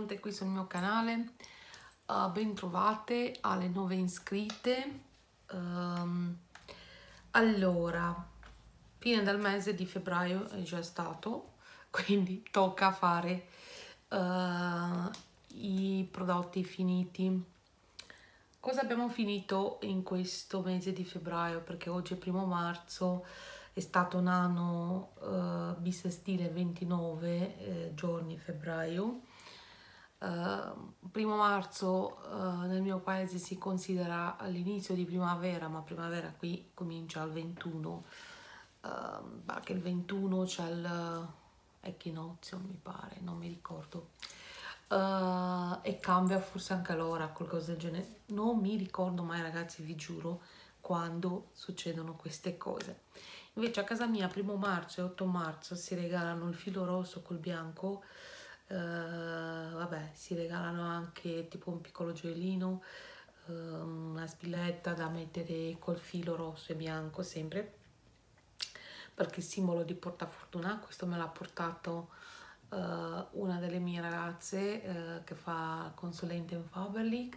benvenute qui sul mio canale, bentrovate alle nuove iscritte. Allora, fine del mese di febbraio è già stato, quindi tocca fare i prodotti finiti. Cosa abbiamo finito in questo mese di febbraio? Perché oggi è 1° marzo, è stato un anno bisestile, 29 giorni febbraio. 1° marzo nel mio paese si considera l'inizio di primavera, ma primavera qui comincia al 21, perché il 21 c'è l'equinozio, mi pare, non mi ricordo. E cambia forse anche l'ora, qualcosa del genere. Non mi ricordo mai, ragazzi, vi giuro, quando succedono queste cose. Invece a casa mia 1° marzo e 8 marzo si regalano il filo rosso col bianco. Vabbè, si regalano anche tipo un piccolo gioiellino, una spilletta da mettere col filo rosso e bianco sempre, perché è simbolo di portafortuna. Questo me l'ha portato una delle mie ragazze che fa consulente in Faberlic.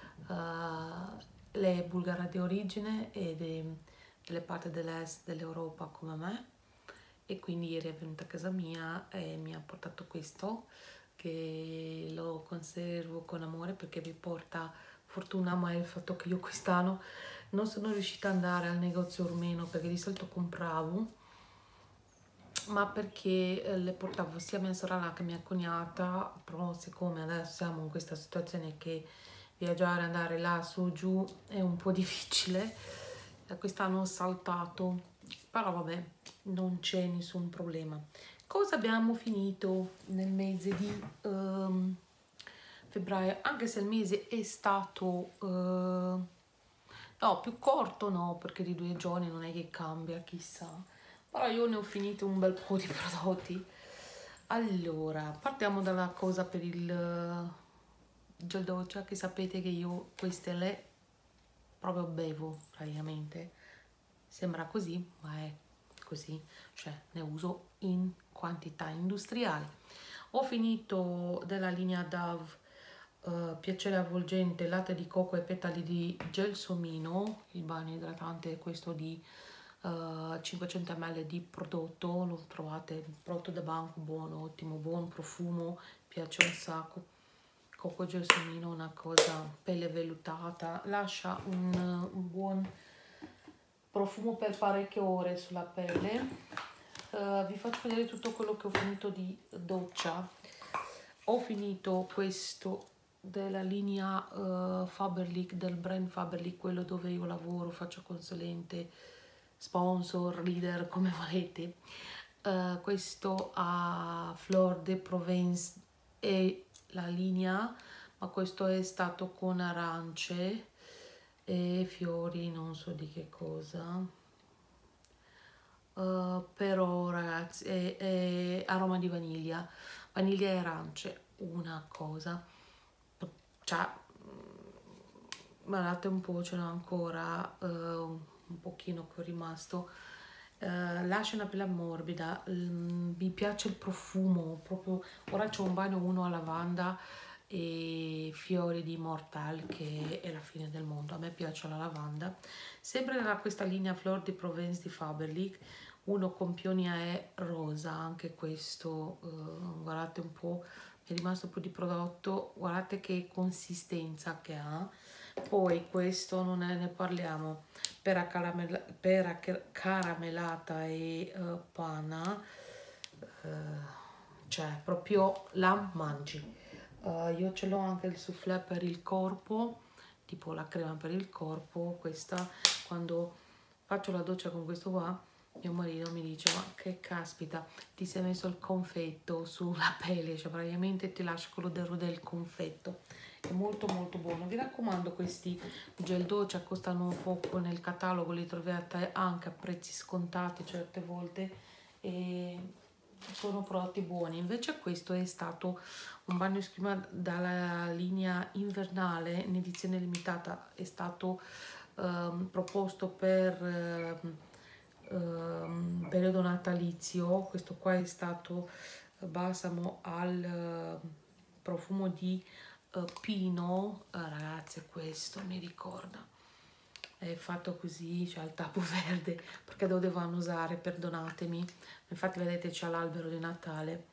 Lei è bulgara di origine ed è delle parti dell'est dell'Europa come me, e quindi ieri è venuta a casa mia e mi ha portato questo, che lo conservo con amore perché mi porta fortuna, ma è il fatto che io quest'anno non sono riuscita ad andare al negozio rumeno, perché di solito compravo, ma perché le portavo sia mia sorella che mia cognata. Però siccome adesso siamo in questa situazione che viaggiare, andare là, su, giù è un po' difficile, quest'anno ho saltato, però vabbè, non c'è nessun problema. Cosa abbiamo finito nel mese di febbraio? Anche se il mese è stato no, più corto no, perché di 2 giorni non è che cambia chissà, però io ne ho finito un bel po' di prodotti. Allora, partiamo dalla cosa per il gel doccia, che sapete che io queste le proprio bevo praticamente. Sembra così, ma è così, cioè ne uso in quantità industriali. Ho finito della linea Dove piacere avvolgente, latte di cocco e petali di gelsomino, il bagno idratante è questo di 500 ml di prodotto. Lo trovate, prodotto da banco, buono, ottimo, buon profumo, piace un sacco. Cocco gelsomino, una cosa, pelle vellutata, lascia un buon profumo per parecchie ore sulla pelle. Vi faccio vedere tutto quello che ho finito di doccia. Ho finito questo della linea Faberlic, del brand Faberlic, quello dove io lavoro, faccio consulente, sponsor, leader, come volete. Questo a Fleur de Provence è la linea, ma questo è stato con arance e fiori, non so di che cosa. Però ragazzi è aroma di vaniglia e arance, una cosa, cioè guardate un po', ce n'ho ancora un pochino che è rimasto. Lascia una pelle morbida, mi piace il profumo proprio. Ora c'ho un bagno, uno a lavanda e fiori di mortal, che è la fine del mondo. A me piace la lavanda. Sempre da questa linea Fleur de Provence di Faberlic, uno con pionia e rosa, anche questo guardate un po', è rimasto un po' di prodotto, guardate che consistenza che ha. Poi questo non ne parliamo, pera caramellata e panna, cioè proprio la mangi. Io ce l'ho anche il soufflé per il corpo, tipo la crema per il corpo. Questa, quando faccio la doccia con questo qua, mio marito mi dice: ma che caspita, ti sei messo il confetto sulla pelle, cioè praticamente ti lascia quello del confetto. È molto molto buono. Vi raccomando, questi gel doccia costano poco nel catalogo, li trovate anche a prezzi scontati certe volte e sono prodotti buoni. Invece questo è stato un bagno schiuma dalla linea invernale in edizione limitata, è stato proposto per periodo natalizio. Questo qua è stato balsamo al profumo di pino, ragazzi, questo mi ricorda, è fatto così, c'è il tappo verde perché lo dovevano usare, perdonatemi, infatti vedete c'è l'albero di Natale,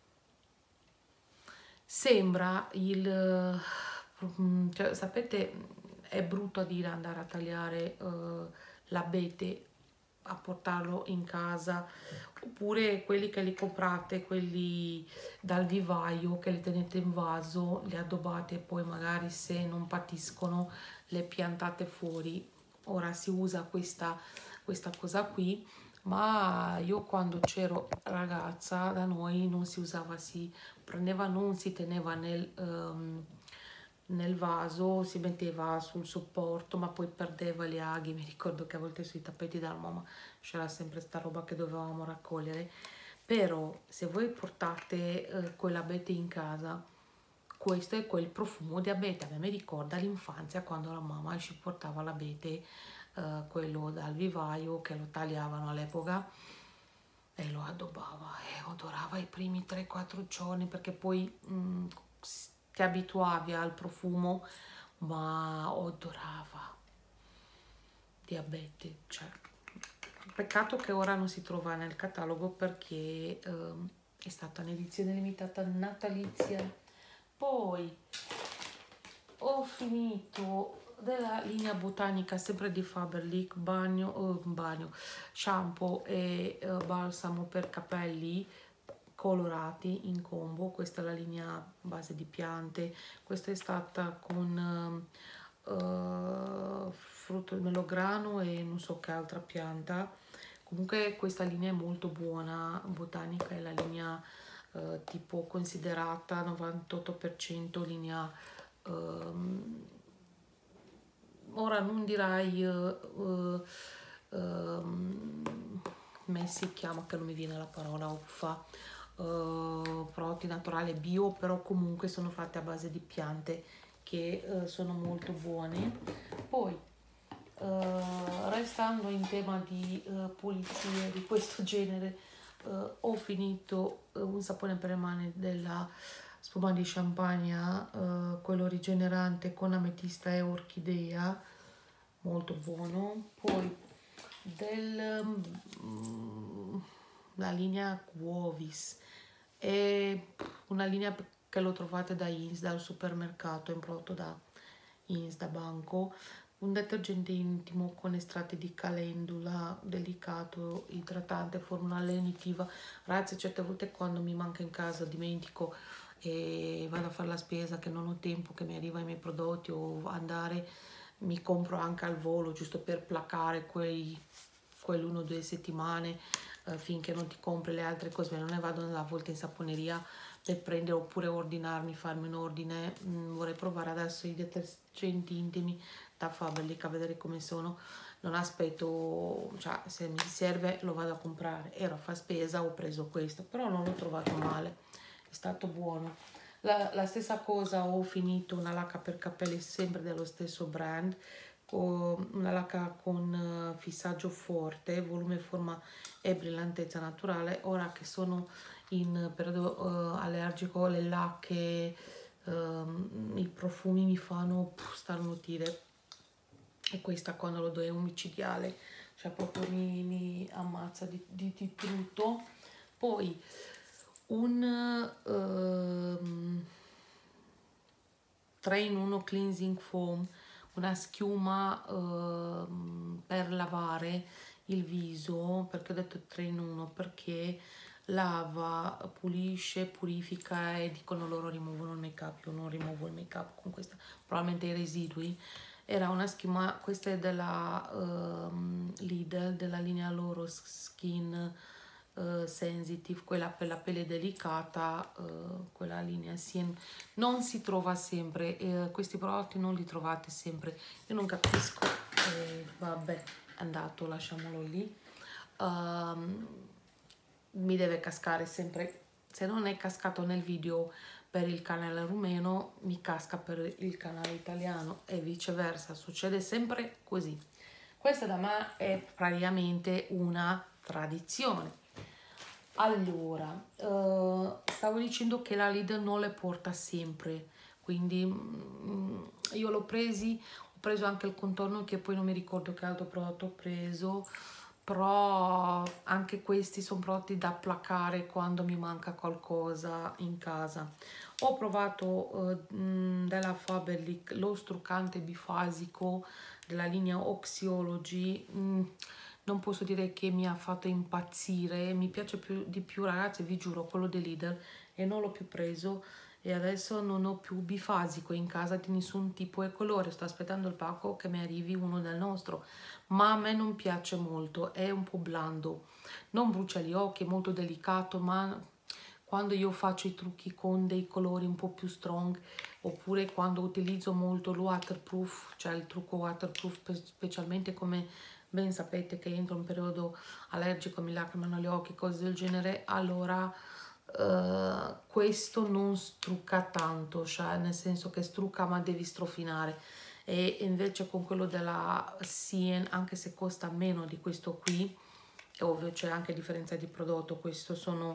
sembra il cioè, sapete, è brutto a dire andare a tagliare l'abete, a portarlo in casa, oppure quelli che li comprate, quelli dal vivaio, che li tenete in vaso, li addobbate e poi magari se non patiscono le piantate fuori. Ora si usa questa cosa qui, ma io quando c'ero ragazza da noi non si usava, si prendeva, non si teneva nel vaso, si metteva sul supporto, ma poi perdeva le aghi. Mi ricordo che a volte sui tappeti della mamma c'era sempre sta roba che dovevamo raccogliere. Però se voi portate quell'abete in casa, questo è quel profumo di abete. A me mi ricorda l'infanzia quando la mamma ci portava l'abete, quello dal vivaio, che lo tagliavano all'epoca e lo addobbava e odorava i primi 3-4 giorni, perché poi ti abituavi al profumo, ma odorava di abete, cioè peccato che ora non si trova nel catalogo perché è stata un'edizione limitata natalizia. Poi ho finito della linea botanica sempre di Faberlic, shampoo e balsamo per capelli colorati in combo. Questa è la linea base di piante, questa è stata con frutto di melograno e non so che altra pianta. Comunque questa linea è molto buona, botanica, è la linea tipo considerata 98% linea, ora non direi come si chiama, che non mi viene la parola, uffa, prodotti naturali bio, però comunque sono fatte a base di piante che sono molto buone. Poi restando in tema di pulizie di questo genere, ho finito un sapone per le mani della spuma di Champagne, quello rigenerante con ametista e orchidea, molto buono. Poi la linea Quovis, è una linea che lo trovate da Ins, dal supermercato, è un prodotto da Ins, da Banco, un detergente intimo con estratti di calendula, delicato, idratante, formula lenitiva. Ragazzi, certe volte quando mi manca in casa dimentico e vado a fare la spesa, che non ho tempo, che mi arriva i miei prodotti, o andare, mi compro anche al volo giusto per placare quell'1 o 2 settimane, finché non ti compri le altre cose. Non ne vado a volte in saponeria per prendere, oppure ordinarmi, farmi un ordine. Vorrei provare adesso i detergenti intimi da Faberlic a vedere come sono. Non aspetto, cioè se mi serve lo vado a comprare. Ero a fare spesa, ho preso questo, però non l'ho trovato male, è stato buono. La stessa cosa, ho finito una lacca per capelli sempre dello stesso brand, una lacca con fissaggio forte, volume, forma e brillantezza naturale. Ora che sono in periodo allergico, le lacche, i profumi mi fanno starnutire, e questa quando lo do è omicidiale, cioè proprio mi ammazza di tutto. Poi un 3 in 1 cleansing foam, una schiuma per lavare il viso. Perché ho detto 3 in 1? Perché lava, pulisce, purifica e dicono loro rimuovono il make up. Io non rimuovo il make up con questa, probabilmente i residui. Era una schiuma, questa è della Lidl, della linea loro Skin Sensitive, quella per la pelle delicata, quella linea Sien. Non si trova sempre, questi prodotti non li trovate sempre, io non capisco, vabbè, è andato, lasciamolo lì. Mi deve cascare sempre, se non è cascato nel video per il canale rumeno, mi casca per il canale italiano e viceversa, succede sempre così. Questa da me è praticamente una tradizione. Allora, stavo dicendo che la Lidl non le porta sempre, quindi io l'ho presi, ho preso anche il contorno che poi non mi ricordo che altro prodotto ho preso, però anche questi sono prodotti da placare quando mi manca qualcosa in casa. Ho provato della Faberlic lo struccante bifasico della linea Oxyology. Non posso dire che mi ha fatto impazzire, mi piace di più ragazzi, vi giuro, quello di Lidl, e non l'ho più preso e adesso non ho più bifasico in casa di nessun tipo e colore. Sto aspettando il pacco che mi arrivi uno del nostro, ma a me non piace molto, è un po' blando, non brucia gli occhi, è molto delicato, ma quando io faccio i trucchi con dei colori un po' più strong, oppure quando utilizzo molto il waterproof, cioè il trucco waterproof, specialmente come ben sapete che entro un periodo allergico, mi lacrimano gli occhi, cose del genere, allora questo non strucca tanto, cioè nel senso che strucca ma devi strofinare, e invece con quello della Sien, anche se costa meno di questo qui, è ovvio c'è anche differenza di prodotto, questo sono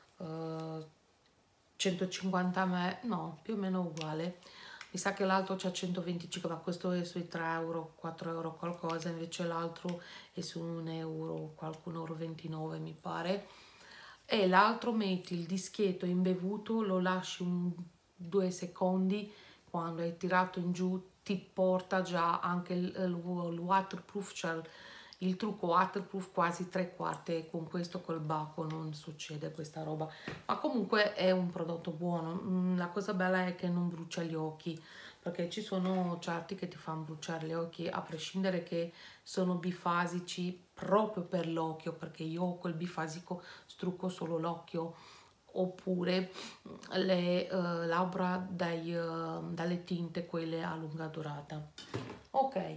150 me, no, più o meno uguale. Mi sa che l'altro c'ha 125, ma questo è sui 3 euro, 4 euro qualcosa, invece l'altro è su 1 euro, qualcuno euro 29 mi pare. E l'altro metti il dischetto imbevuto, lo lasci 2 secondi, quando hai tirato in giù ti porta già anche il waterproof, cioè il trucco waterproof quasi 3/4, e con questo col baco non succede questa roba, ma comunque è un prodotto buono. La cosa bella è che non brucia gli occhi, perché ci sono certi che ti fanno bruciare gli occhi, a prescindere che sono bifasici proprio per l'occhio, perché io col bifasico strucco solo l'occhio, oppure le labbra dalle tinte, quelle a lunga durata. Ok,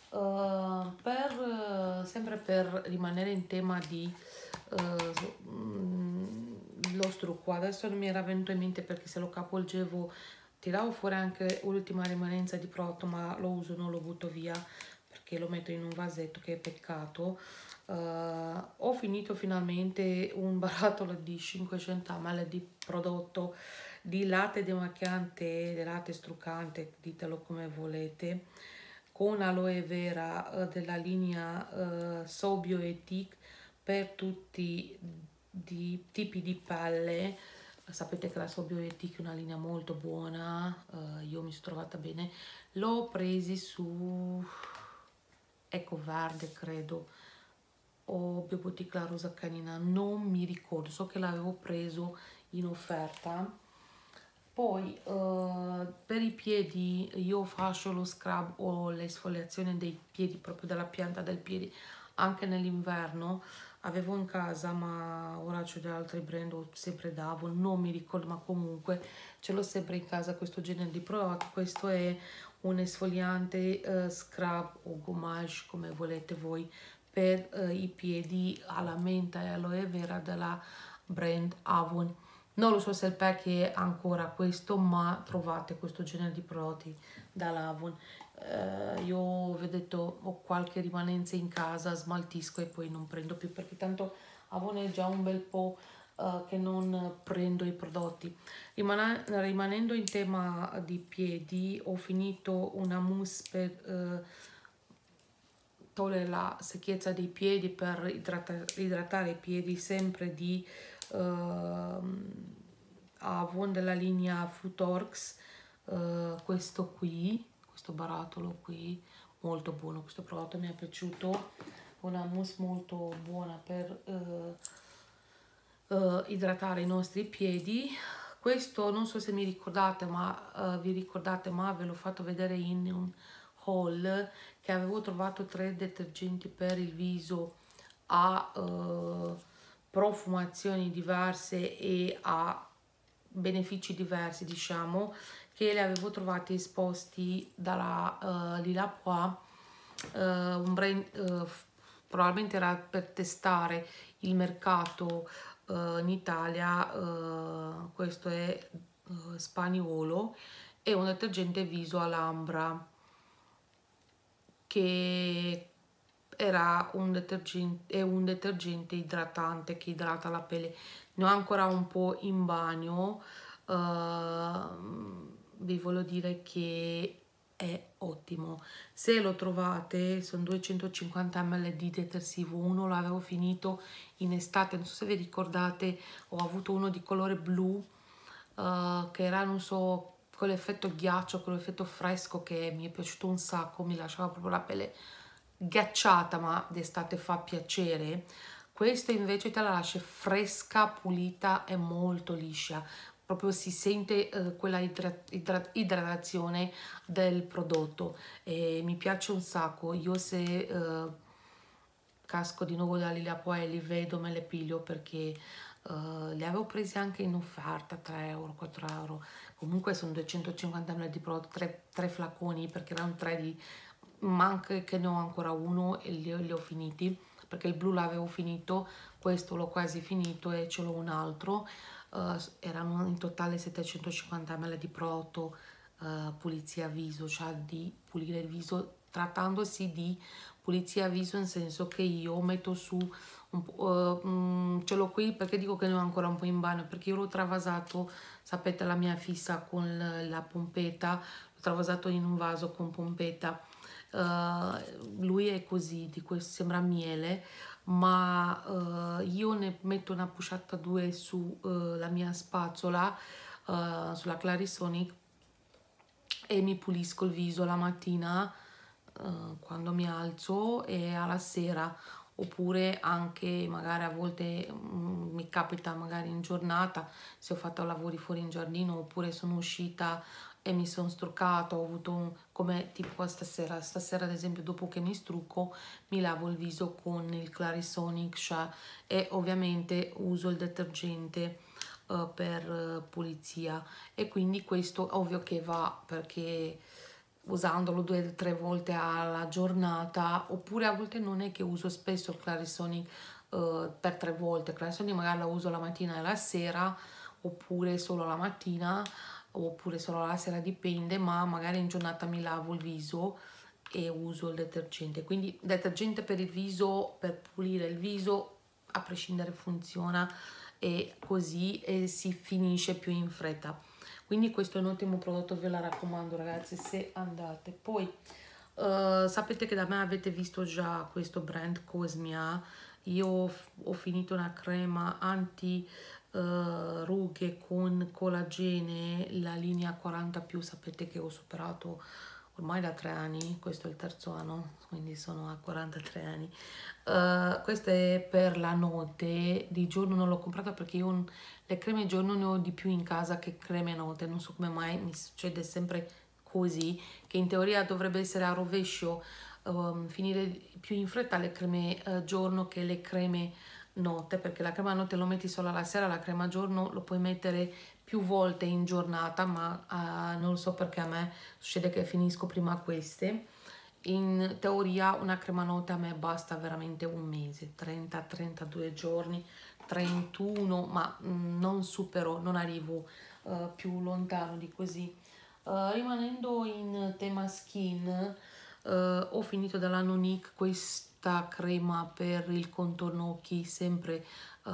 sempre per rimanere in tema di lo strucco, adesso non mi era venuto in mente perché se lo capovolgevo tiravo fuori anche l'ultima rimanenza di prodotto, ma lo uso, non lo butto via perché lo metto in un vasetto, che è peccato. Ho finito finalmente un barattolo di 500 ml di prodotto di latte demacchiante, di latte struccante, ditelo come volete, con aloe vera della linea Sobioetic per tutti i tipi di pelle. Sapete che la Sobioetic è una linea molto buona, io mi sono trovata bene. L'ho presi su Ecoverde, credo, o Biobotica la rosa canina, non mi ricordo, so che l'avevo preso in offerta. Poi per i piedi io faccio lo scrub o l'esfoliazione dei piedi, proprio dalla pianta del piede, anche nell'inverno. Avevo in casa, ma ora c'ho da altri brand, ho sempre Davo, non mi ricordo, ma comunque ce l'ho sempre in casa questo genere di prodotto. Questo è un esfoliante scrub o gommage, come volete voi, per i piedi alla menta e aloe vera della brand Avon. Non lo so se il pack è ancora questo, ma trovate questo genere di prodotti dall'Avon. Io vi ho detto, ho qualche rimanenza in casa, smaltisco e poi non prendo più, perché tanto Avon è già un bel po' che non prendo i prodotti. Rimanendo in tema di piedi, ho finito una mousse per togliere la secchezza dei piedi, per idratare i piedi, sempre di Avon della linea Futorx. Questo qui, questo barattolo qui, molto buono, questo prodotto mi è piaciuto, una mousse molto buona per idratare i nostri piedi. Questo non so se mi ricordate, ma vi ricordate, ma ve l'ho fatto vedere in un haul, che avevo trovato 3 detergenti per il viso a profumazioni diverse e a benefici diversi, diciamo, che li avevo trovati esposti dalla Lila Pois, un brand, probabilmente era per testare il mercato in Italia. Questo è Spagnuolo, è un detergente viso all'ambra che era un detergente idratante che idrata la pelle. Ne ho ancora un po' in bagno. Vi voglio dire che è ottimo. Se lo trovate, sono 250 ml di detersivo. Uno l'avevo finito in estate, non so se vi ricordate, ho avuto uno di colore blu che era, non so, con l'effetto ghiaccio, con l'effetto fresco, che mi è piaciuto un sacco, mi lasciava proprio la pelle ghiacciata, ma d'estate fa piacere. Questo invece te la lascia fresca, pulita e molto liscia, proprio si sente quella idratazione del prodotto e mi piace un sacco. Io se casco di nuovo da Lilia poi li vedo, me le piglio perché li avevo presi anche in offerta, 3 euro, 4 euro. Comunque sono 250 ml di prodotto, 3 flaconi, perché erano 3 di, ma anche che ne ho ancora uno e li ho finiti, perché il blu l'avevo finito, questo l'ho quasi finito e ce l'ho un altro. Erano in totale 750 ml di prodotto pulizia viso, cioè di pulire il viso, trattandosi di pulizia viso, nel senso che io metto su ce l'ho qui perché dico che ne ho ancora un po' in bagno, perché io l'ho travasato, sapete la mia fissa con la pompetta, l'ho travasato in un vaso con pompetta. Lui è così, di questo sembra miele, ma io ne metto una pusciata 2 su la mia spazzola, sulla Clarisonic, e mi pulisco il viso la mattina quando mi alzo e alla sera, oppure anche magari a volte mi capita magari in giornata, se ho fatto lavori fuori in giardino, oppure sono uscita e mi sono struccata, ho avuto come tipo stasera ad esempio, dopo che mi strucco mi lavo il viso con il Clarisonic, cioè, e ovviamente uso il detergente per pulizia, e quindi questo ovvio che va, perché usandolo 2 o 3 volte alla giornata, oppure a volte non è che uso spesso il Clarisonic per 3 volte. Clarisonic magari la uso la mattina e la sera, oppure solo la mattina, oppure solo la sera, dipende, ma magari in giornata mi lavo il viso e uso il detergente. Quindi detergente per il viso, per pulire il viso, a prescindere funziona, e così si finisce più in fretta. Quindi questo è un ottimo prodotto, ve la raccomando ragazzi se andate. Poi sapete che da me avete visto già questo brand Cosmia. Io ho finito una crema anti rughe con collagene, la linea 40+, sapete che ho superato ormai da 3 anni, questo è il terzo anno, quindi sono a 43 anni. Questa è per la notte, di giorno non l'ho comprata perché io le creme giorno ne ho di più in casa che creme notte, non so come mai mi succede sempre così, che in teoria dovrebbe essere a rovescio, finire più in fretta le creme giorno che le creme notte, perché la crema notte lo metti solo alla sera, la crema giorno lo puoi mettere più volte in giornata, ma non lo so perché a me succede che finisco prima queste. In teoria una crema notte a me basta veramente un mese, 30-32 giorni, 31, ma non supero, non arrivo più lontano di così. Rimanendo in tema skin, ho finito dalla Nonique questa crema per il contorno occhi, sempre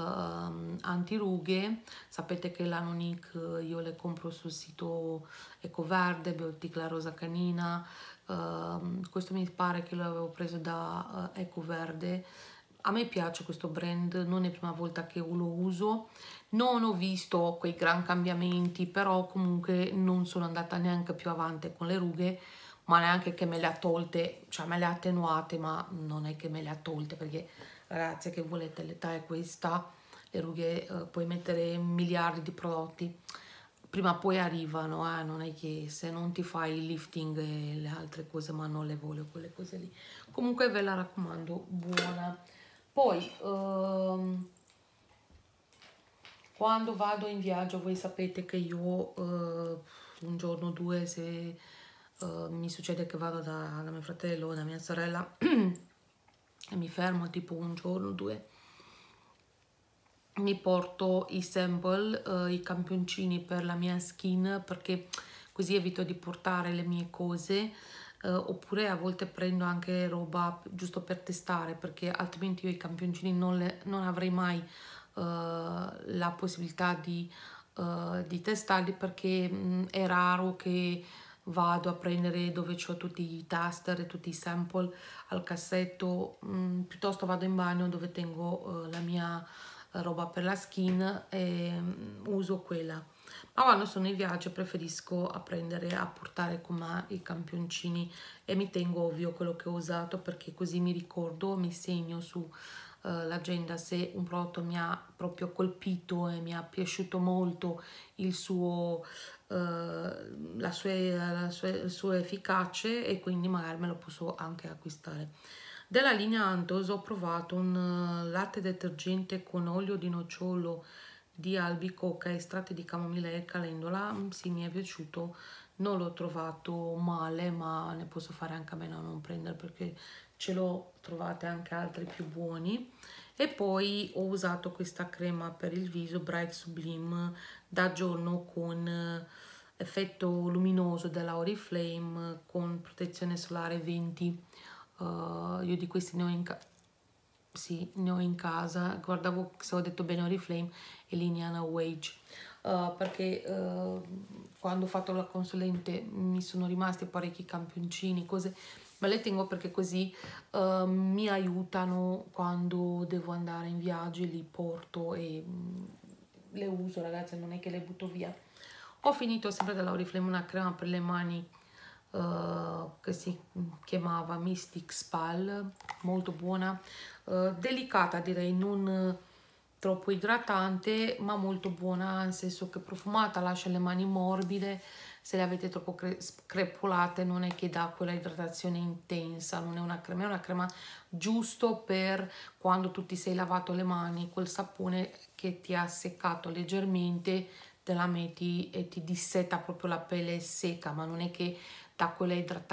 antirughe. Sapete che la Nonique io le compro sul sito Ecoverde, Biotica Rosa Canina. Questo mi pare che l'avevo preso da Ecoverde. A me piace questo brand, non è la prima volta che lo uso, non ho visto quei gran cambiamenti, però comunque non sono andata neanche più avanti con le rughe, ma neanche che me le ha tolte, cioè me le ha attenuate, ma non è che me le ha tolte, perché ragazzi, che volete, l'età è questa, le rughe puoi mettere miliardi di prodotti, prima o poi arrivano, non è che se non ti fai il lifting e le altre cose, ma non le voglio quelle cose lì. Comunque ve la raccomando, buona. Poi quando vado in viaggio, voi sapete che io un giorno o due, se mi succede che vado da mio fratello o da mia sorella e mi fermo tipo un giorno o due, mi porto i sample, i campioncini per la mia skin, perché così evito di portare le mie cose. oppure a volte prendo anche roba giusto per testare, perché altrimenti io i campioncini non avrei mai la possibilità di testarli, perché è raro che vado a prendere dove ho tutti i tester e tutti i sample al cassetto. Piuttosto vado in bagno dove tengo la mia roba per la skin e uso quella. Ma quando sono in viaggio preferisco a portare con me i campioncini e mi tengo ovvio quello che ho usato, perché così mi ricordo, mi segno su l'agenda se un prodotto mi ha proprio colpito e mi è piaciuto molto il suo, il suo efficace, e quindi magari me lo posso anche acquistare. Della linea Antos ho provato un latte detergente con olio di nocciolo di albicocca e estratti di camomilla e calendula. Sì, mi è piaciuto, non l'ho trovato male, ma ne posso fare anche a meno a non prendere, perché ce l'ho trovate anche altri più buoni. E poi ho usato questa crema per il viso Bright Sublime da giorno con effetto luminoso della Oriflame con protezione solare 20. Io di questi ne ho sì, ne ho in casa. Guardavo se ho detto bene Oriflame e Liniana Wage, perché quando ho fatto la consulente mi sono rimasti parecchi campioncini, cose, ma le tengo perché così mi aiutano quando devo andare in viaggio, li porto e le uso, ragazzi, non è che le butto via. Ho finito sempre dalla Oriflame una crema per le mani che si chiamava Mystic Spal, molto buona, delicata direi, non troppo idratante ma molto buona, nel senso che profumata, lascia le mani morbide. Se le avete troppo screpolate non è che dà quella idratazione intensa, non è una crema giusto per quando tu ti sei lavato le mani, quel sapone che ti ha seccato leggermente te la metti e ti disseta proprio la pelle secca, ma non è che dà quella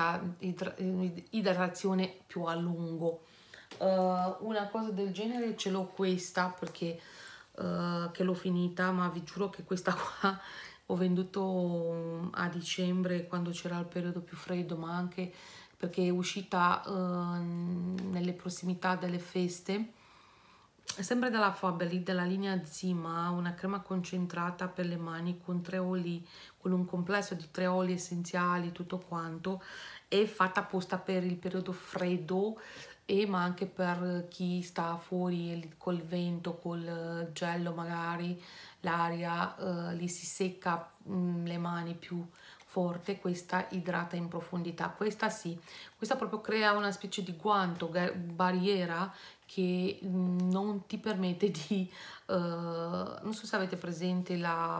idratazione più a lungo. Una cosa del genere ce l'ho questa, perché che l'ho finita, ma vi giuro che questa qua ho venduto a dicembre, quando c'era il periodo più freddo, ma anche perché è uscita nelle prossimità delle feste. Sempre dalla Faberlic, della linea Zima, una crema concentrata per le mani con 3 oli, con un complesso di 3 oli essenziali, tutto quanto, è fatta apposta per il periodo freddo, ma anche per chi sta fuori col vento, col gelo magari, l'aria gli si secca le mani più forte. Questa idrata in profondità, questa sì, questa proprio crea una specie di guanto, barriera, che non ti permette di non so se avete presente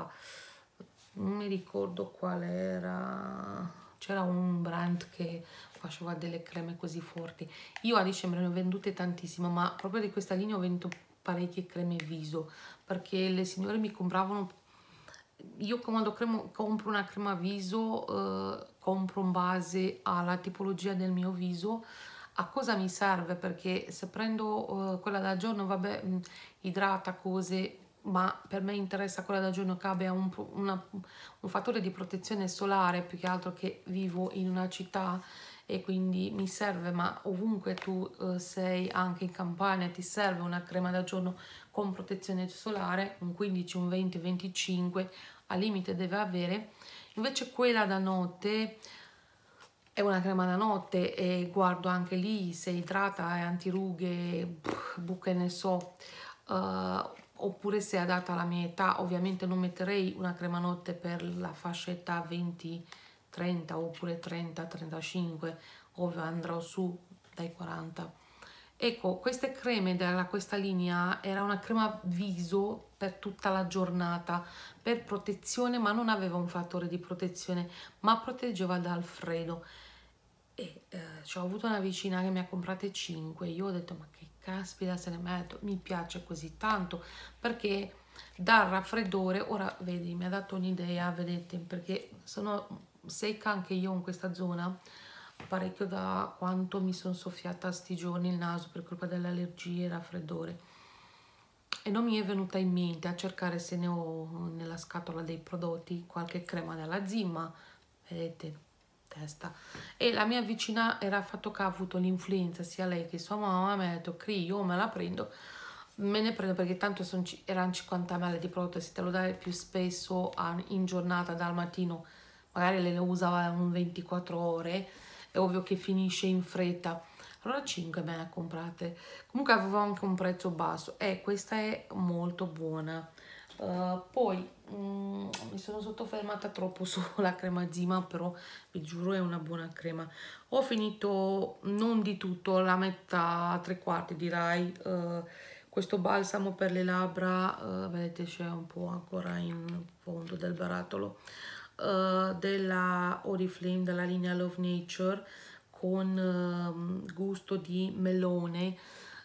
non mi ricordo qual era, c'era un brand che faceva delle creme così forti. Io a dicembre ne ho vendute tantissime, ma proprio di questa linea ho venduto parecchie creme viso, perché le signore mi compravano. Io quando compro una crema viso compro in base alla tipologia del mio viso, a cosa mi serve, perché se prendo quella da giorno, vabbè, idrata cose, ma per me interessa quella da giorno che abbia un fattore di protezione solare, più che altro, che vivo in una città e quindi mi serve, ma ovunque tu sei, anche in campagna, ti serve una crema da giorno con protezione solare, un 15, un 20, 25 al limite deve avere. Invece quella da notte è una crema da notte e guardo anche lì se idrata, è antirughe, buche ne so, oppure se è adatta alla mia età. Ovviamente non metterei una crema notte per la fascia età 20-30 oppure 30-35, ovvio andrò su dai 40. Ecco, queste creme della questa linea era una crema viso per tutta la giornata, per protezione, ma non aveva un fattore di protezione, ma proteggeva dal freddo. E ho avuto una vicina che mi ha comprate 5, io ho detto ma che caspita se ne metto, mi piace così tanto, perché dal raffreddore, ora vedi, mi ha dato un'idea, vedete, perché sono secca anche io in questa zona, parecchio da quanto mi sono soffiata sti giorni il naso per colpa delle allergie e raffreddore, e non mi è venuta in mente a cercare se ne ho nella scatola dei prodotti qualche crema della Zimma, vedete, testa. E la mia vicina era fatto che ha avuto l'influenza, sia lei che sua mamma, mi ha detto Cri, io me la prendo, me ne prendo perché tanto erano 50 ml di prodotto, se te lo dai più spesso in giornata dal mattino, magari le usava un 24 ore, è ovvio che finisce in fretta. Allora 5 me ne ha comprate. Comunque aveva anche un prezzo basso e questa è molto buona. Poi mi sono soffermata troppo sulla crema Zima, però vi giuro è una buona crema. Ho finito non di tutto, la metà, tre quarti direi. Questo balsamo per le labbra, vedete c'è un po' ancora in fondo del barattolo, della Oriflame, della linea Love Nature, con gusto di melone.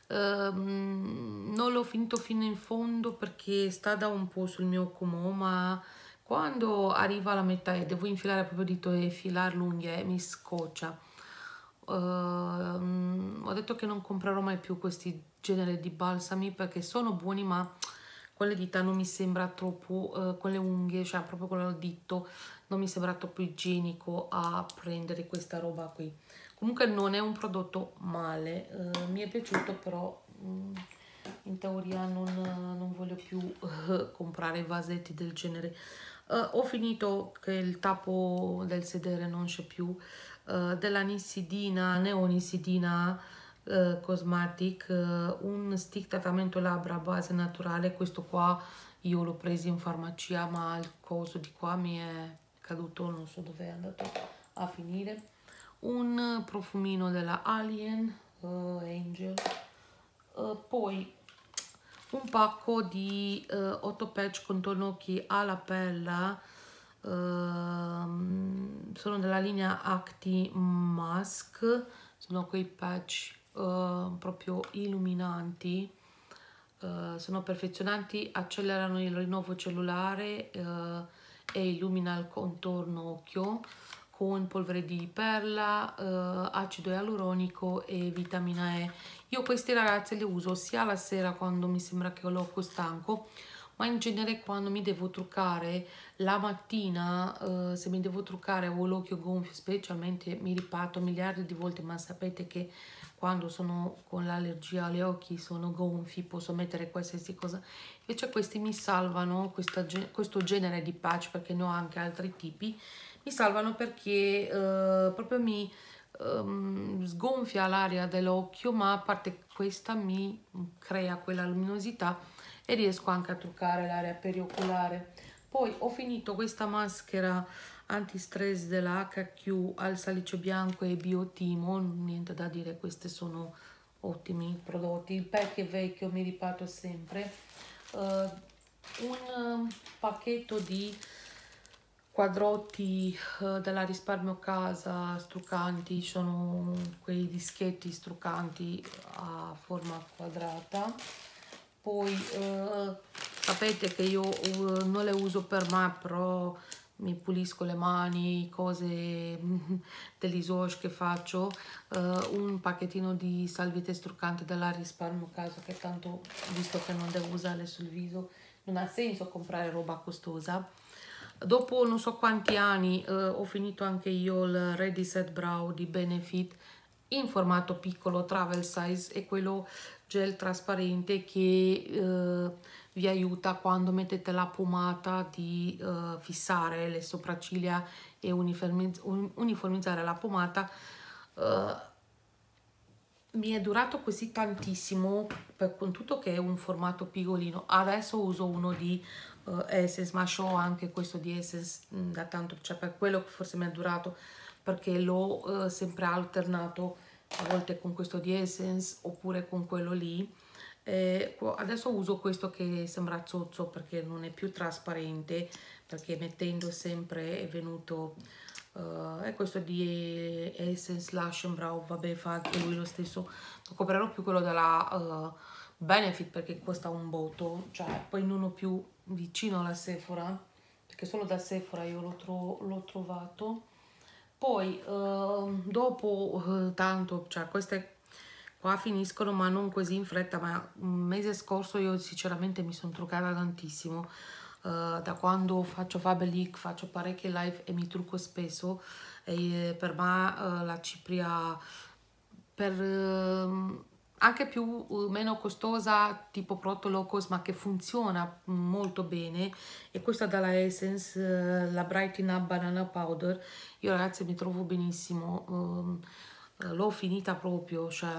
Non l'ho finito fino in fondo perché sta da un po' sul mio comò, ma quando arriva alla metà e devo infilare proprio il dito e filare l'unghia mi scoccia. Ho detto che non comprerò mai più questi generi di balsami perché sono buoni, ma con le dita non mi sembra troppo, con le unghie, cioè proprio con il dito, non mi sembra troppo igienico a prendere questa roba qui. Comunque non è un prodotto male, mi è piaciuto, però in teoria non voglio più comprare vasetti del genere. Ho finito che il tappo del sedere non c'è più, della Nissidina, Neonissidina Cosmetic, un stick trattamento labbra a base naturale. Questo qua io l'ho preso in farmacia, ma il coso di qua mi è caduto, non so dove è andato a finire. Un profumino della Alien Angel, poi un pacco di 8 patch contorno occhi alla pelle, sono della linea Acti Mask, sono quei patch proprio illuminanti, sono perfezionanti, accelerano il rinnovo cellulare e illumina il contorno occhio con polvere di perla, acido ialuronico e vitamina E. Io questi ragazzi li uso sia la sera quando mi sembra che ho l'occhio stanco, ma in genere quando mi devo truccare la mattina, se mi devo truccare ho l'occhio gonfio, specialmente mi riparto miliardi di volte, ma sapete che quando sono con l'allergia agli occhi sono gonfi, posso mettere qualsiasi cosa. Invece questi mi salvano, questo genere di patch, perché ne ho anche altri tipi, mi salvano perché proprio mi sgonfia l'aria dell'occhio, ma a parte questa mi crea quella luminosità e riesco anche a truccare l'area perioculare. Poi ho finito questa maschera anti-stress della HQ al salice bianco e biotimo, niente da dire, questi sono ottimi prodotti. Il pack è vecchio, mi riparto sempre. Un pacchetto di quadrotti della Risparmio Casa struccanti, sono quei dischetti struccanti a forma quadrata. Poi sapete che io non le uso per me, però mi pulisco le mani, cose dell'isòs che faccio. Un pacchettino di salviette struccanti della Risparmio Casa, che tanto, visto che non devo usarle sul viso, non ha senso comprare roba costosa. Dopo non so quanti anni ho finito anche io il Ready Set Brow di Benefit in formato piccolo travel size, e quello gel trasparente che vi aiuta quando mettete la pomata di fissare le sopracciglia e uniformizzare la pomata. Mi è durato così tantissimo, con tutto che è un formato piccolino. Adesso uso uno di Essence, ma ho anche questo di Essence da tanto, cioè per quello che forse mi è durato, perché l'ho sempre alternato a volte con questo di Essence oppure con quello lì. Adesso uso questo che sembra zozzo perché non è più trasparente, perché mettendo sempre è venuto è questo di Essence Lash and Brow, vabbè, fa anche lui lo stesso. Non comprerò più quello della Benefit perché costa un botto, cioè poi non ho più vicino alla Sephora, perché solo da Sephora io l'ho trovato. Poi dopo tanto, cioè queste qua finiscono, ma non così in fretta, ma un mese scorso io sinceramente mi sono truccata tantissimo. Da quando faccio Faberlic faccio parecchie live e mi trucco spesso, e per me la cipria per anche più meno costosa, tipo prodotto low cost, ma che funziona molto bene, e questa dalla Essence, la Brighten Up Banana Powder. Io ragazzi mi trovo benissimo, l'ho finita proprio, cioè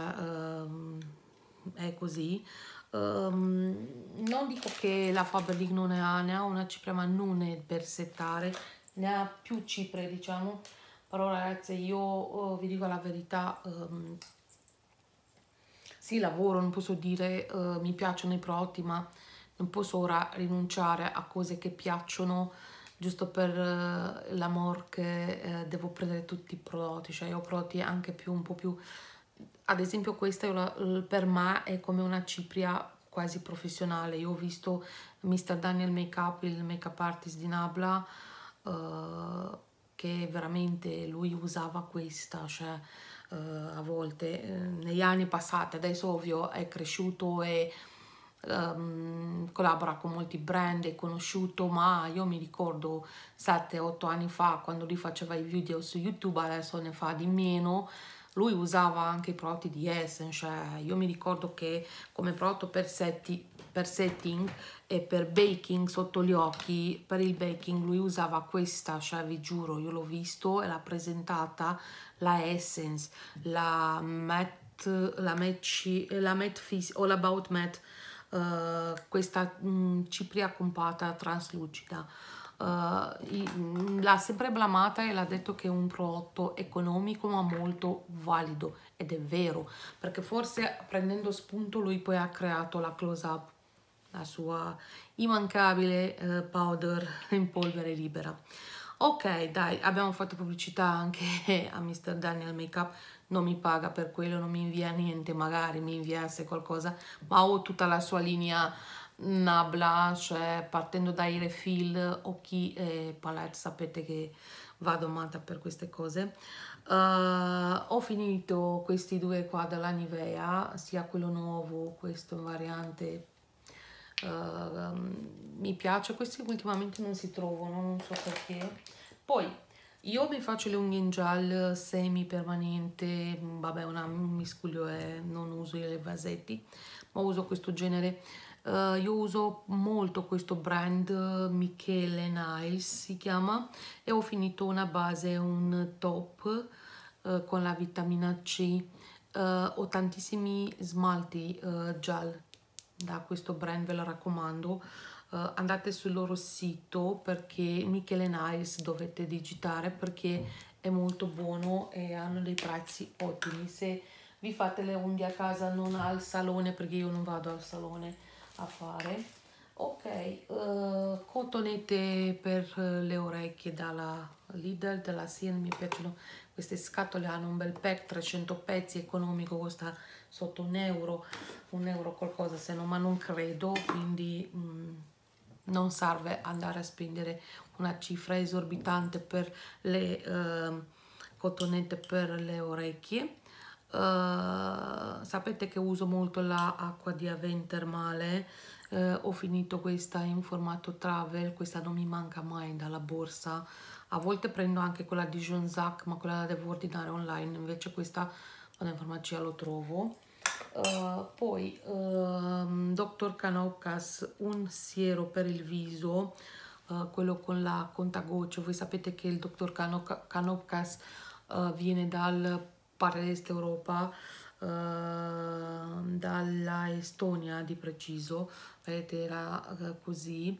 è così. Non dico che la Faberlic non ne ha una cipria, ma non è per settare, ne ha più cipre diciamo. Però ragazzi io vi dico la verità, sì, lavoro, non posso dire mi piacciono i prodotti, ma non posso ora rinunciare a cose che piacciono giusto per l'amor che devo prendere tutti i prodotti. Cioè io ho prodotti anche più un po' più, ad esempio questa per me è come una cipria quasi professionale. Io ho visto Mr. Daniel Makeup, il makeup artist di Nabla, che veramente lui usava questa, cioè a volte negli anni passati. Adesso ovvio è cresciuto e collabora con molti brand, è conosciuto, ma io mi ricordo 7-8 anni fa quando lui faceva i video su YouTube, adesso ne fa di meno. Lui usava anche i prodotti di Essence, cioè io mi ricordo che come prodotto per setting e per baking sotto gli occhi, per il baking lui usava questa, cioè vi giuro, io l'ho visto e l'ha presentata la Essence, la Matte Fizz All About Matte, questa cipria compata traslucida. L'ha sempre blamata e l'ha detto che è un prodotto economico ma molto valido, ed è vero, perché forse prendendo spunto lui poi ha creato la Close Up, la sua immancabile powder in polvere libera. Ok, dai, abbiamo fatto pubblicità anche a Mr. Daniel Makeup, non mi paga per quello, non mi invia niente, magari mi inviasse qualcosa, ma ho tutta la sua linea Nabla, cioè partendo dai refill, occhi e palette, sapete che vado matta per queste cose. Ho finito questi due qua della Nivea, sia quello nuovo, questo in variante, mi piace, questi ultimamente non si trovano, non so perché. Poi io mi faccio le unghie in gel semi permanente, vabbè un miscuglio è, non uso i vasetti, ma uso questo genere. Io uso molto questo brand, Michele Niles si chiama, e ho finito una base, un top con la vitamina C. Ho tantissimi smalti gel da questo brand, ve lo raccomando. Andate sul loro sito, perché Michele Niles dovete digitare, perché è molto buono e hanno dei prezzi ottimi. Se vi fate le unghie a casa, non al salone, perché io non vado al salone a fare. Ok, cotonette per le orecchie dalla Lidl, della Sien, mi piacciono queste scatole, hanno un bel pack, 300 pezzi, economico, costa sotto un euro qualcosa, se no, ma non credo, quindi non serve andare a spendere una cifra esorbitante per le cotonette per le orecchie. Sapete che uso molto l'acqua di Avène termale, ho finito questa in formato travel, questa non mi manca mai dalla borsa. A volte prendo anche quella di Jonzac, ma quella la devo ordinare online, invece questa vado in farmacia, lo trovo. Poi Dr. Kanaukas, un siero per il viso, quello con la contagocce. Voi sapete che il Dr. Kanaukas viene dal parte dell'Est Europa, dalla Estonia di preciso, vedete era così,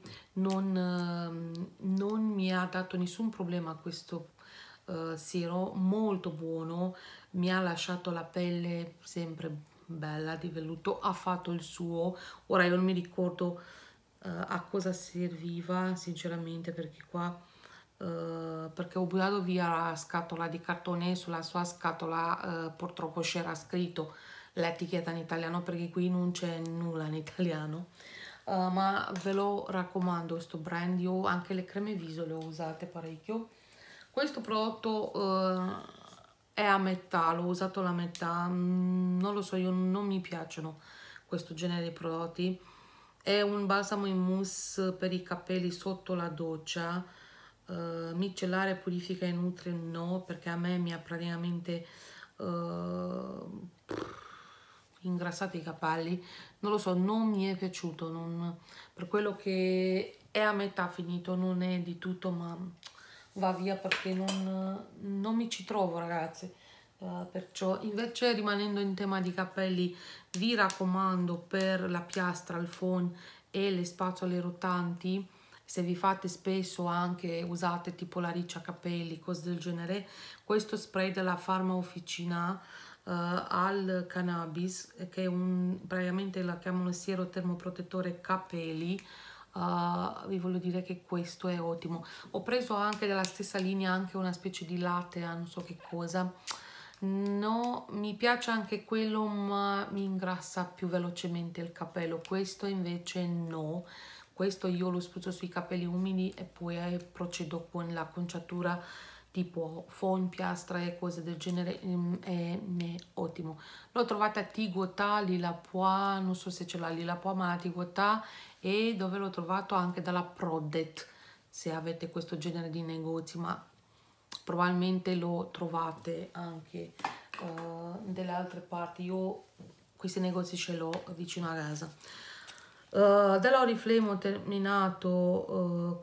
non mi ha dato nessun problema questo siero, molto buono, mi ha lasciato la pelle sempre bella di velluto, ha fatto il suo. Ora io non mi ricordo a cosa serviva sinceramente, perché qua perché ho buttato via la scatola di cartone, sulla sua scatola purtroppo c'era scritto l'etichetta in italiano, perché qui non c'è nulla in italiano. Ma ve lo raccomando questo brand, io anche le creme viso le ho usate parecchio. Questo prodotto è a metà, l'ho usato la metà, non lo so, io non mi piacciono questo genere di prodotti. è un balsamo in mousse per i capelli sotto la doccia, micellare, purifica e nutre no, perché a me mi ha praticamente ingrassato i capelli, non lo so, non mi è piaciuto, per quello che è a metà finito, non è di tutto, ma va via perché non mi ci trovo, ragazzi. Perciò invece, rimanendo in tema di capelli, vi raccomando, per la piastra, il phon e le spazzole rotanti, se vi fate spesso, anche usate tipo la riccia capelli, cose del genere, questo spray della Pharma Officina al cannabis, che è praticamente la chiamano siero termoprotettore capelli. Vi voglio dire che questo è ottimo. Ho preso anche della stessa linea anche una specie di latte, non so che cosa. No, mi piace anche quello, ma mi ingrassa più velocemente il capello. Questo invece no. Questo io lo spruzzo sui capelli umidi e poi procedo con la conciatura tipo phon, piastra e cose del genere. È ottimo. L'ho trovata a Tigotà, Lila Pois, non so se ce l'ha Lila Pois, ma a Tigotà, e dove l'ho trovato anche dalla Prodet, se avete questo genere di negozi, ma probabilmente lo trovate anche delle altre parti. Io questi negozi ce l'ho vicino a casa. Dalla Oriflame ho terminato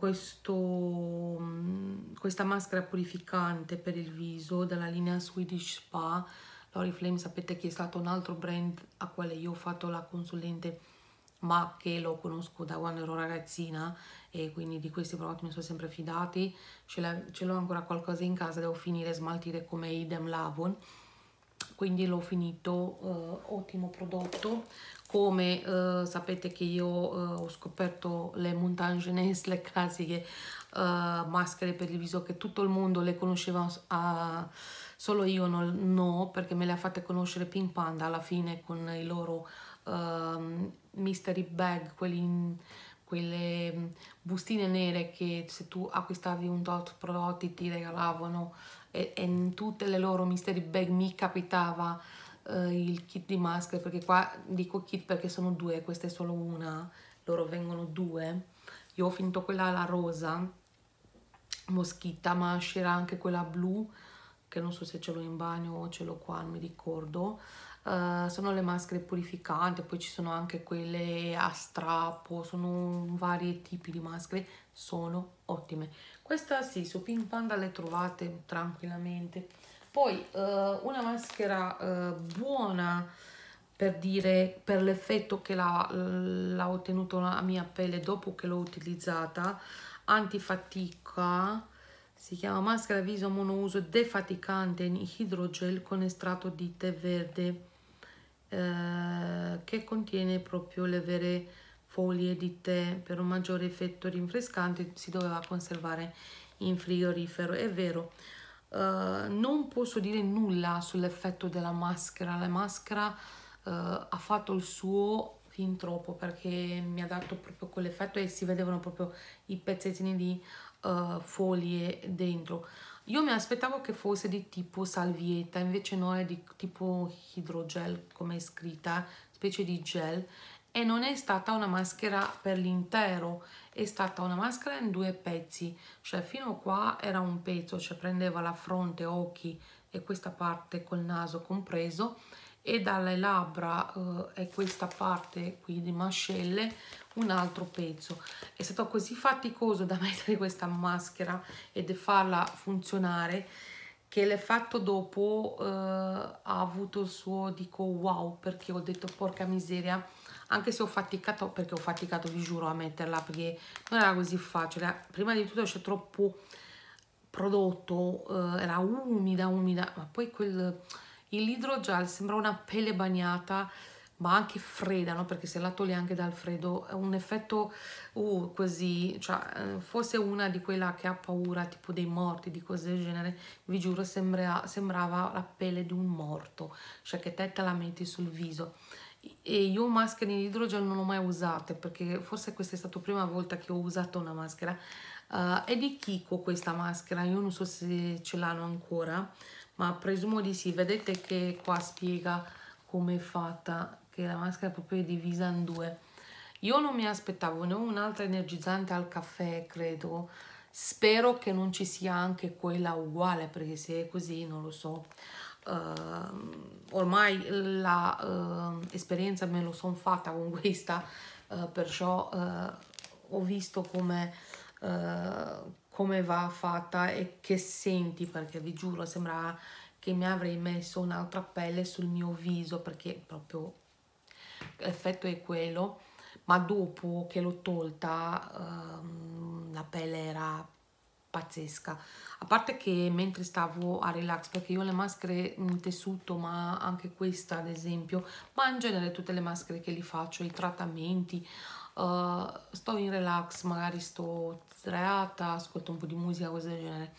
questa maschera purificante per il viso della linea Swedish Spa. L'Oriflame sapete che è stato un altro brand a quale io ho fatto la consulente, ma che lo conosco da quando ero ragazzina, e quindi di questi prodotti mi sono sempre fidati. Ce l'ho ancora qualcosa in casa, devo finire a smaltire come idem Lavon, quindi l'ho finito. Ottimo prodotto. Come sapete che io ho scoperto le Montagne Jeunesse, le classiche maschere per il viso che tutto il mondo le conosceva, solo io no, perché me le ha fatte conoscere Pink Panda alla fine con i loro mystery bag, quelle bustine nere che se tu acquistavi un tot prodotti ti regalavano, e in tutte le loro mystery bag mi capitava il kit di maschere, perché qua dico kit perché sono due, questa è solo una, loro vengono due. Io ho finito quella alla rosa moschita, ma c'era anche quella blu che non so se ce l'ho in bagno o ce l'ho qua, non mi ricordo. Sono le maschere purificanti, poi ci sono anche quelle a strappo, sono vari tipi di maschere, sono ottime. Questa sì, su Pink Panda le trovate tranquillamente. Poi una maschera buona, per dire, per l'effetto che l'ha ottenuto la mia pelle dopo che l'ho utilizzata, antifatica, si chiama maschera viso monouso defaticante in idrogel con estratto di tè verde, che contiene proprio le vere foglie di tè. Per un maggiore effetto rinfrescante si doveva conservare in frigorifero. È vero, non posso dire nulla sull'effetto della maschera. La maschera ha fatto il suo fin troppo, perché mi ha dato proprio quell'effetto e si vedevano proprio i pezzettini di foglie dentro. Io mi aspettavo che fosse di tipo salvietta, invece no, è di tipo idrogel, come è scritta, specie di gel, e non è stata una maschera per l'intero, è stata una maschera in due pezzi, cioè fino qua era un pezzo, cioè prendeva la fronte, occhi e questa parte col naso compreso, e dalle labbra e questa parte qui di mascelle un altro pezzo. È stato così faticoso da mettere questa maschera e di farla funzionare, che l'effetto dopo ha avuto il suo, dico wow, perché ho detto porca miseria, anche se ho faticato, perché ho faticato, vi giuro, a metterla, perché non era così facile. Prima di tutto c'è troppo prodotto, era umida, ma poi l'idrogel sembra una pelle bagnata, ma anche fredda, no? Perché se la togli anche dal freddo è un effetto così, cioè fosse una di quella che ha paura tipo dei morti, di cose del genere, vi giuro sembrava la pelle di un morto, cioè che te la metti sul viso. E io maschere di idrogel non l'ho mai usate, perché forse questa è stata la prima volta che ho usato una maschera. È di Kiko questa maschera, io non so se ce l'hanno ancora, ma presumo di sì. Vedete che qua spiega come è fatta, che la maschera è proprio divisa in due. Io non mi aspettavo né un'altra energizzante al caffè, credo. Spero che non ci sia anche quella uguale, perché se è così non lo so. Ormai la esperienza me lo sono fatta con questa, perciò ho visto come va fatta e che senti, perché vi giuro sembra che mi avrei messo un'altra pelle sul mio viso, perché proprio l'effetto è quello, ma dopo che l'ho tolta la pelle era pazzesca. A parte che mentre stavo a relax, perché io le maschere in tessuto, ma anche questa ad esempio, ma in genere tutte le maschere che li faccio, i trattamenti, sto in relax, magari sto sdraiata, ascolto un po' di musica, cose del genere.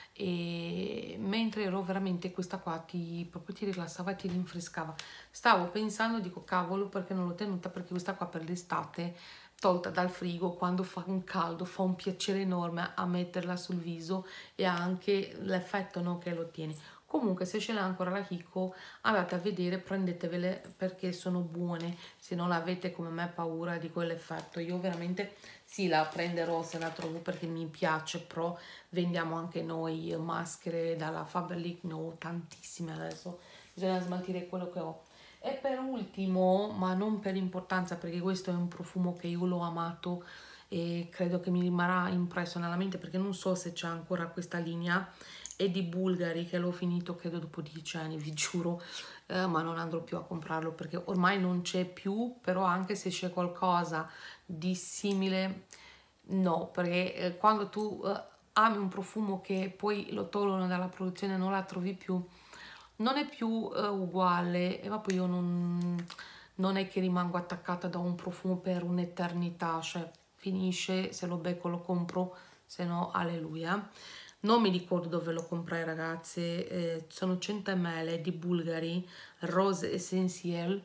E mentre ero veramente, questa qua proprio ti rilassava e ti rinfrescava. Stavo pensando, dico cavolo, perché non l'ho tenuta, perché questa qua per l'estate, tolta dal frigo, quando fa un caldo fa un piacere enorme a metterla sul viso e ha anche l'effetto, no, che lo tieni. Comunque se ce l'ha ancora la Kiko, andate a vedere, prendetevele perché sono buone, se non avete come me paura di quell'effetto. Io veramente sì, la prenderò se la trovo perché mi piace, però vendiamo anche noi maschere dalla Faberlic, ne ho tantissime adesso, bisogna smaltire quello che ho. E per ultimo, ma non per importanza, perché questo è un profumo che io l'ho amato e credo che mi rimarrà impresso nella mente, perché non so se c'è ancora questa linea, è di Bulgari, che l'ho finito credo dopo 10 anni, vi giuro, ma non andrò più a comprarlo perché ormai non c'è più, però anche se c'è qualcosa di simile, no, perché quando tu ami un profumo che poi lo tolgono dalla produzione e non la trovi più, non è più uguale, e poi io non è che rimango attaccata da un profumo per un'eternità, cioè finisce, se lo becco lo compro, se no alleluia. Non mi ricordo dove lo comprai ragazze, sono 100 ml di Bulgari, Rose Essentiel,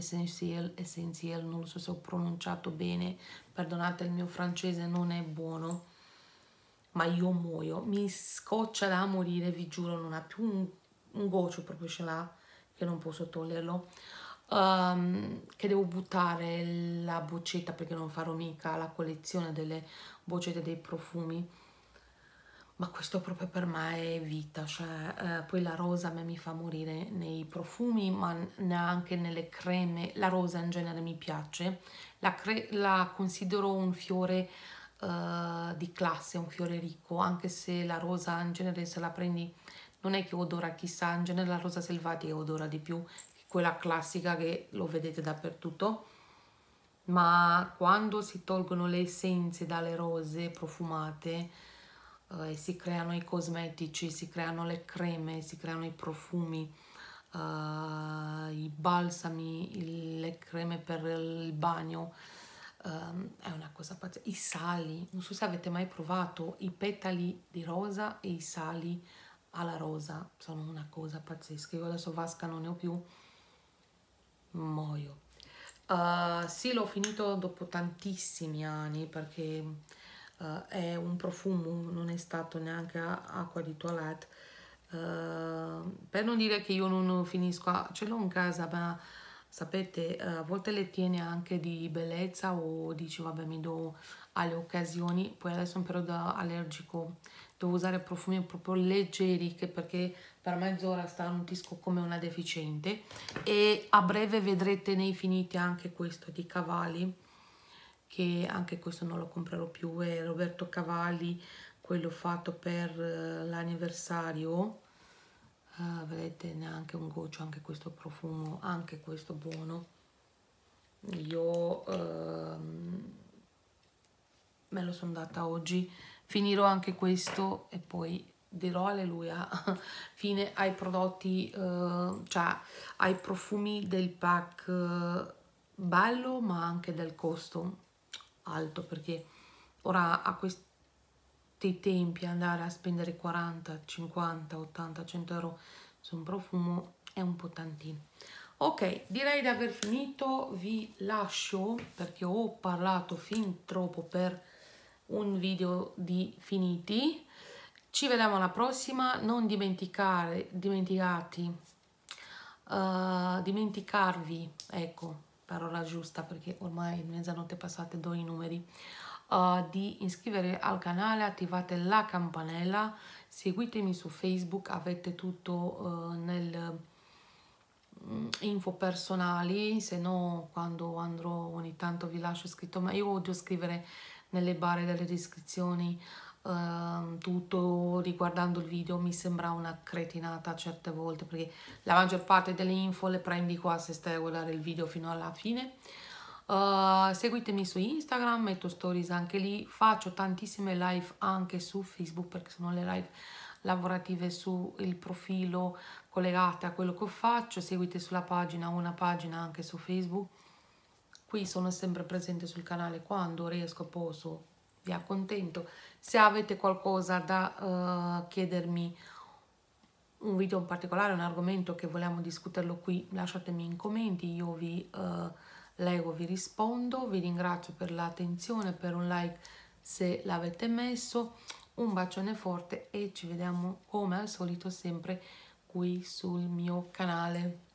non lo so se ho pronunciato bene, perdonate il mio francese non è buono, ma io muoio, mi scoccia da morire, vi giuro, non ha più un goccio, proprio ce l'ha, che non posso toglierlo, che devo buttare la boccetta perché non farò mica la collezione delle boccette dei profumi, ma questo proprio per me è vita, cioè poi la rosa a me mi fa morire nei profumi, ma neanche nelle creme. La rosa in genere mi piace, la considero un fiore di classe, un fiore ricco, anche se la rosa in genere se la prendi non è che odora chissà, in genere la rosa selvatica odora di più che quella classica che lo vedete dappertutto, ma quando si tolgono le essenze dalle rose profumate e si creano i cosmetici, si creano le creme, si creano i profumi, i balsami, le creme per il bagno, è una cosa pazzesca. I sali, non so se avete mai provato i petali di rosa e i sali alla rosa, sono una cosa pazzesca. Io adesso vasca non ne ho più, muoio. Sì, l'ho finito dopo tantissimi anni perché è un profumo, non è stato neanche acqua di toilette. Per non dire che io non finisco, ce l'ho in casa, ma sapete, a volte le tiene anche di bellezza o dici vabbè mi do alle occasioni, poi adesso è un periodo allergico, devo usare profumi proprio leggeri perché per mezz'ora starnutisco come una deficiente, e a breve vedrete nei finiti anche questo di Cavalli, che anche questo non lo comprerò più, è Roberto Cavalli, quello fatto per l'anniversario. Vedete, neanche un goccio, anche questo profumo, anche questo buono. Io me lo sono data oggi, finirò anche questo e poi dirò alleluia, fine ai prodotti, cioè ai profumi del pack bello, ma anche del costo alto, perché ora a questi tempi andare a spendere 40, 50, 80, 100 euro su un profumo è un po' tantino. Ok, direi di aver finito, vi lascio perché ho parlato fin troppo per un video di finiti. Ci vediamo alla prossima, non dimenticarvi, ecco, parola giusta perché ormai mezzanotte passate do i numeri, di iscrivervi al canale, attivate la campanella, seguitemi su Facebook, avete tutto nel info personali, se no quando andrò ogni tanto vi lascio scritto, ma io odio scrivere nelle barre delle descrizioni tutto riguardando il video, mi sembra una cretinata certe volte perché la maggior parte delle info le prendi qua se stai a guardare il video fino alla fine. Seguitemi su Instagram, metto stories anche lì, faccio tantissime live anche su Facebook perché sono le live lavorative sul profilo collegate a quello che faccio. Seguite sulla pagina, una pagina anche su Facebook. Qui sono sempre presente sul canale quando riesco, posso, vi accontento. Se avete qualcosa da chiedermi, un video in particolare, un argomento che vogliamo discuterlo qui, lasciatemi in commenti, io vi leggo, vi rispondo. Vi ringrazio per l'attenzione, per un like se l'avete messo, un bacione forte e ci vediamo come al solito sempre qui sul mio canale.